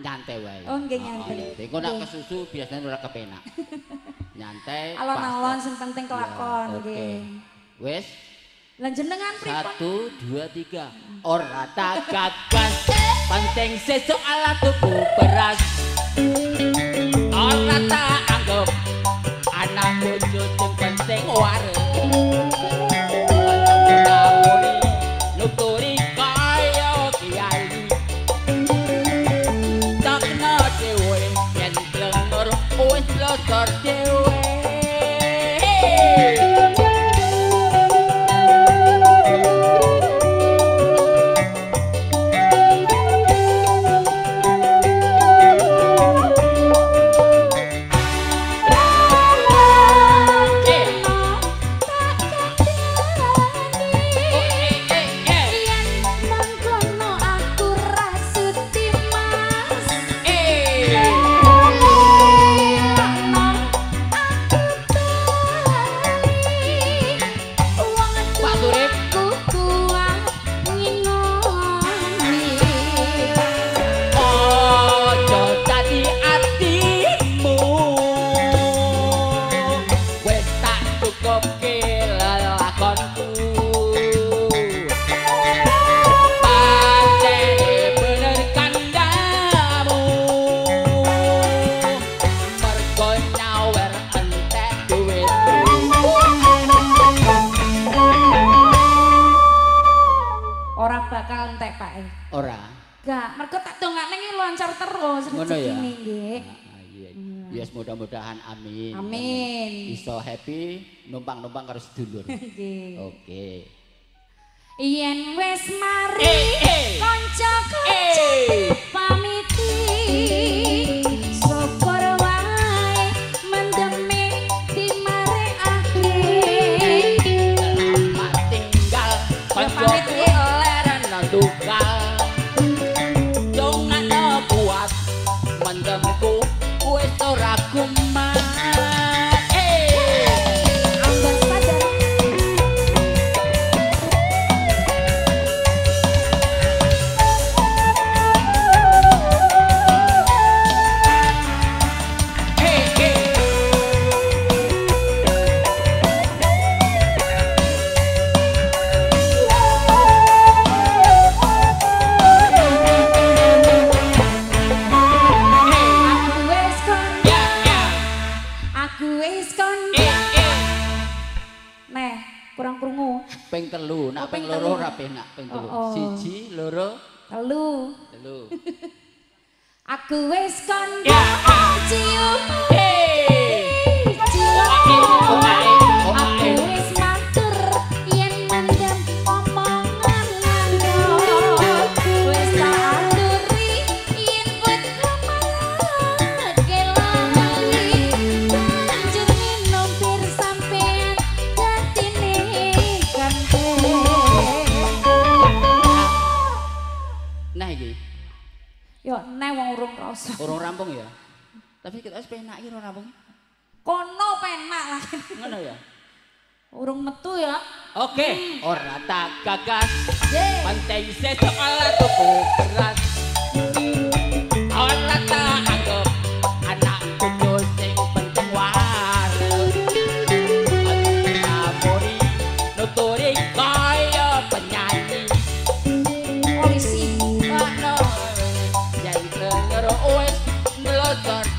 nyantai wae. Oh nggih nyantai. Engko nek kesusu biasanya ora kepenak. Nyantai. Alon-alon sing penting kelakon nggih. Wis. Lan jenengan pripun? 1 2 3. Ora tak gagas. Penting sesuk ala tuku beras. Ora tak anggap anak bojo sing penting waras. Nuturi kaya kiai. Takna dewe yen lengur wis losor dewe. Ora. Gak, mergo tak dongakne iki lancar terus rezekine nggih. Iya. Yes, mudah-mudahan amin. Amin. Iso happy numpang-numpang karo sedulur. Nggih. Oke. Yen wis mari kanca-kanca pamiti syukur wae mendeme dimarekake. Selamat tinggal kanca leren tunggal. Dongane kuat mendemku wis ora kumat. Ping telu, nak ping loro ora penak ping telu. 1 2 3. Aku wis kandha cium. Aku wis matur yen mendem omongan ngandhut. Wis tak aturi yen wit kemangan kelali. Banjur minum bir sampean gatine kante. Nah iki. Yo nek wong urung rasa. Urung rampung ya. Tapi kita wis penak iki ora rampung. Kono penak lah. Ngono ya. Urung metu ya. Oke, ora tak gagas. Penting sesuk ala tuku beras. Ora tak anggap anak bojo sing penting waras. Amori nuturi kaya penyanyi. Polisi. Wis ndelosor